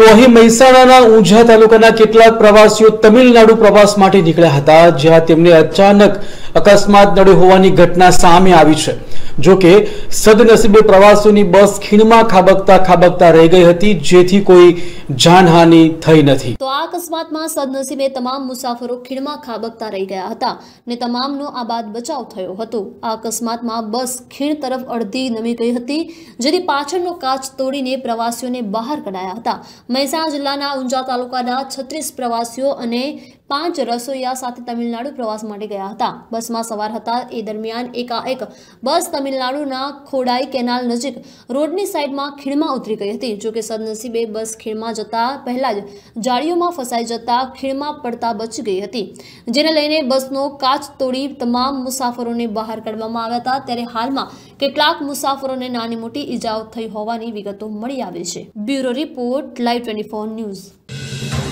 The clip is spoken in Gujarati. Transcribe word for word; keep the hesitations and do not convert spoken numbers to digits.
તો અહીં મહેસાણાના ઊંઝા તાલુકાના કેટલાક પ્રવાસીઓ તમિલનાડુ પ્રવાસ માટે નીકળ્યા હતા, જ્યાં તેમને અચાનક અકસ્માત નડ્યો હોવાની ઘટના સામે આવી છે। જો કે સદનસીબે પ્રવાસીઓની બસ ખીણમાં ખાબકતા ખાબકતા રહી ગઈ હતી, જેથી કોઈ જાનહાનિ થઈ નથી। તો આ અકસ્માતમાં સદનસીબે તમામ મુસાફરો ખીણમાં ખાબકતા રહી ગયા હતા ને તમામનો આબાદ બચાવ થયો હતો। આ અકસ્માતમાં બસ ખીણ તરફ અડધી નમી ગઈ હતી, જેથી પાછળનો કાચ તોડીને પ્રવાસીઓને બહાર કઢાયા હતા। મહેસાણા જિલ્લાના ઊંઝા તાલુકાના છત્રીસ પ્રવાસીઓ અને પાંચ રસોઈયા સાથે તમિલનાડુ પ્રવાસ માટે ગયા હતા। બસમાં સવાર હતા એ દરમિયાન એકાએક બસ તમિલનાડુના ખોડાઈ કેનાલ નજીક રોડની સાઈડમાં ખીણમાં ઉતરી ગઈ હતી। જો કે સદનસીબે બસ ખીણમાં જતા પહેલા જ જાળીઓમાં ફસાઈ જતા ખીણમાં પડતા બચી ગઈ હતી, જેને લઈને બસનો કાચ તોડી તમામ મુસાફરોને બહાર કાઢવામાં આવ્યા હતા। ત્યારે હાલમાં કેટલાક મુસાફરોને નાની મોટી ઈજાઓ થઈ હોવાની વિગતો મળી આવી છે। Bureau report, live twenty four news.